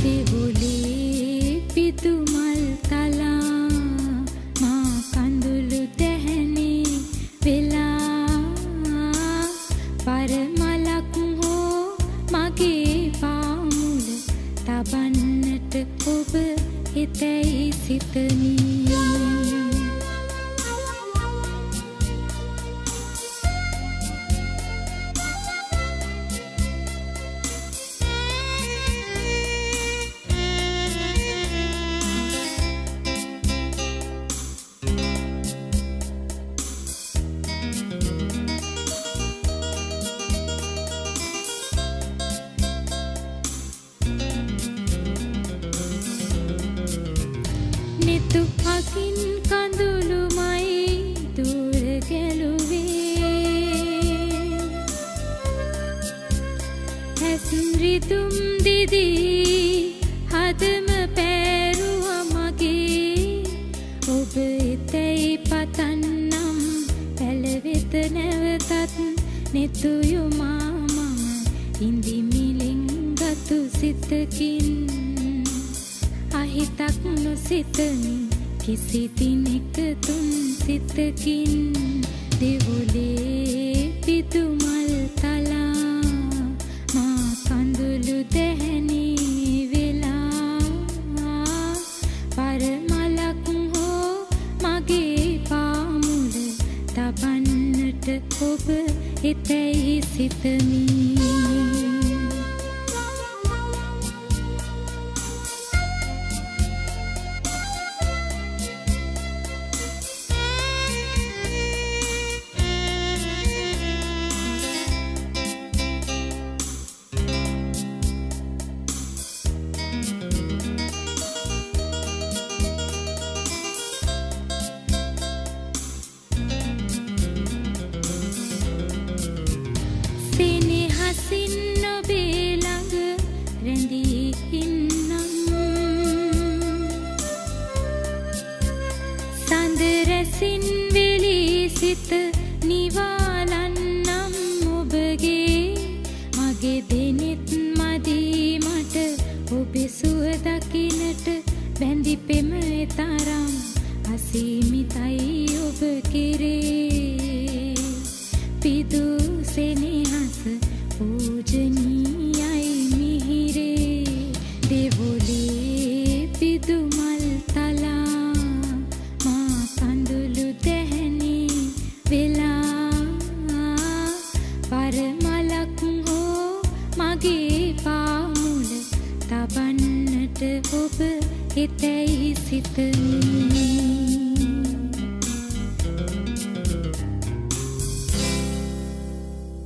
දෙවොලේ පිදු මල් තලා මා කඳුළු දැහැනේ වෙලා පරමලක් හෝ මගේ පාමුල තබන්නට ඔබ හිතැයි සිතමි නිතු අකින් කඳුළුමයි දුර ගැලුවේ ඇස් රිදුම් දිදී හදම පෑරුවා මගේ ඔබ එතැයි පතන්නම් පැලවෙත නැවතත් නෙතුයුමා මම ඉඳිමිලින් ගතු සිතකින් අහිතක් නොසිතමි කිසි දිනෙක තුන් සිතකින් දෙවොලේ පිදු මල් තලා මා කඳුළු දැහැනේ වෙලා පරමලක් හෝ මගේ පාමුල තබන්නට ඔබ හිතැයි සිතමි සිනහසින් ඔබේ ළඟ රැඳී ඉන්නම් සඳ රැසින් වෙලී සිත නිවාලන්නම් ඔබගේ මගේ දෙනෙත් මදී මට ඔබේ සුව දකින්නට බැඳි පෙම තරම් අසීමිතයි ඔබ කෙරේ පිදු සෙනෙහස පූජනීයයි මිහිරේ දෙවොලේ පිදු මල් තලා මා කඳුළු දැහැනේ වෙලා පරමලක් හෝ මගේ පාමුල තබන්නට ඔබ හිතැයි සිතමි